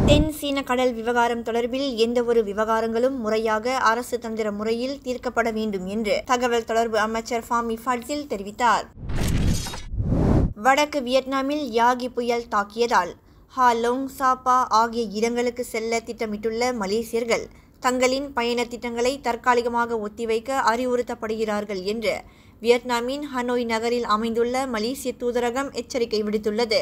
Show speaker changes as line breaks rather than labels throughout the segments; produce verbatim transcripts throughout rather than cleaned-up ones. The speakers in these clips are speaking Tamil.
தென் சீன கடல் விவகாரம் தொடர்பில் எந்தவொரு விவகாரங்களும் முறையாக அரசு தந்திர முறையில் தீர்க்கப்பட வேண்டும் என்று தகவல் தொடர்பு அமைச்சர் ஃபாமி ஃபட்சில் தெரிவித்தார். வடக்கு வியட்நாமில் யாகி புயல் தாக்கியதால் ஹாலோங் சாப்பா ஆகிய இடங்களுக்கு செல்ல திட்டமிட்டுள்ள மலேசியர்கள் தங்களின் பயண திட்டங்களை தற்காலிகமாக ஒத்திவைக்க அறிவுறுத்தப்படுகிறார்கள் என்று வியட்நாமின் ஹனோய் நகரில் அமைந்துள்ள மலேசிய தூதரகம் எச்சரிக்கை விடுத்துள்ளது.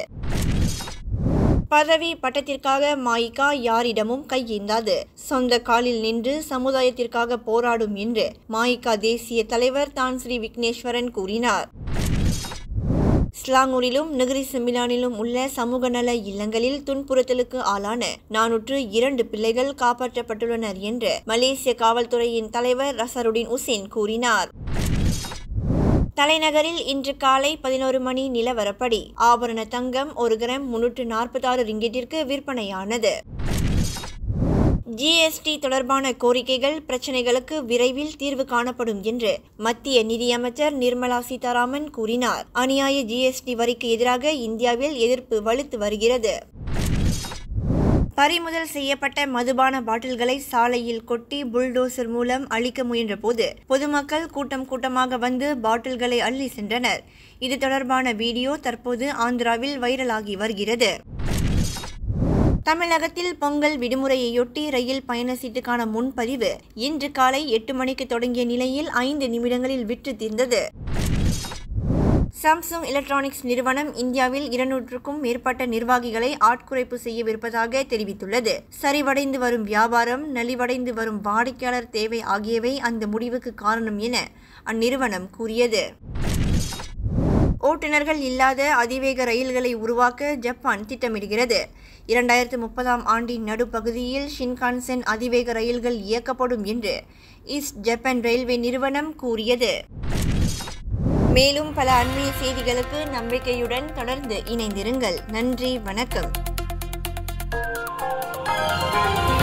பதவி பட்டத்திற்காக மாயிகா யாரிடமும் கையேந்தாது, சொந்த காலில் நின்று சமுதாயத்திற்காக போராடும் என்று மாயிகா தேசிய தலைவர் தான் ஸ்ரீ விக்னேஸ்வரன் கூறினார். ஸ்லாங்கூரிலும் நெகிரி செம்பிலானிலும் உள்ள சமூக நல இல்லங்களில் துன்புறுத்தலுக்கு ஆளான நானூற்று இரண்டு பிள்ளைகள் காப்பாற்றப்பட்டுள்ளனர் என்று மலேசிய காவல்துறையின் தலைவர் ரசருடின் உசேன் கூறினார். தலைநகரில் இன்று காலை பதினோரு மணி நிலவரப்படி ஆபரண தங்கம் ஒரு கிராம் முன்னூற்று நாற்பத்தி ஆறு ரிங்கெட்டிற்கு விற்பனையானது. ஜிஎஸ்டி தொடர்பான கோரிக்கைகள் பிரச்சினைகளுக்கு விரைவில் தீர்வு காணப்படும் என்று மத்திய நிதியமைச்சர் நிர்மலா சீதாராமன் கூறினார். அநியாய ஜிஎஸ்டி வரிக்கு எதிராக இந்தியாவில் எதிர்ப்பு வலுத்து வருகிறது. பறிமுதல் செய்யப்பட்ட மதுபான பாட்டில்களை சாலையில் கொட்டி புல்டோசர் மூலம் அழிக்க முயன்ற போது பொதுமக்கள் கூட்டம் கூட்டமாக வந்து பாட்டில்களை அள்ளி சென்றனர். இது தொடர்பான வீடியோ தற்போது ஆந்திராவில் வைரலாகி வருகிறது. தமிழகத்தில் பொங்கல் விடுமுறையொட்டி ரயில் பயண சீட்டுக்கான முன்பதிவு இன்று காலை எட்டு மணிக்கு தொடங்கிய நிலையில் ஐந்து நிமிடங்களில் விற்று தீர்ந்தது. சாம்சங் எலக்ட்ரானிக்ஸ் நிறுவனம் இந்தியாவில் இருநூற்றுக்கும் மேற்பட்ட நிர்வாகிகளை ஆட்குறைப்பு செய்யவிருப்பதாக தெரிவித்துள்ளது. சரிவடைந்து வரும் வியாபாரம், நலிவடைந்து வரும் வாடிக்கையாளர் தேவை ஆகியவை அந்த முடிவுக்கு காரணம் என அந்நிறுவனம் கூறியது. ஓட்டுநர்கள் இல்லாத அதிவேக ரயில்களை உருவாக்க ஜப்பான் திட்டமிடுகிறது. இரண்டாயிரத்து முப்பதாம் ஆண்டின் நடுப்பகுதியில் ஷின்கான்சென் அதிவேக ரயில்கள் இயக்கப்படும் என்று ஈஸ்ட் ஜப்பான் ரயில்வே நிறுவனம் கூறியது. மேலும் பல அண்மைய செய்திகளுக்கு நம்பிக்கையுடன் தொடர்ந்து இணைந்திருங்கள். நன்றி, வணக்கம்.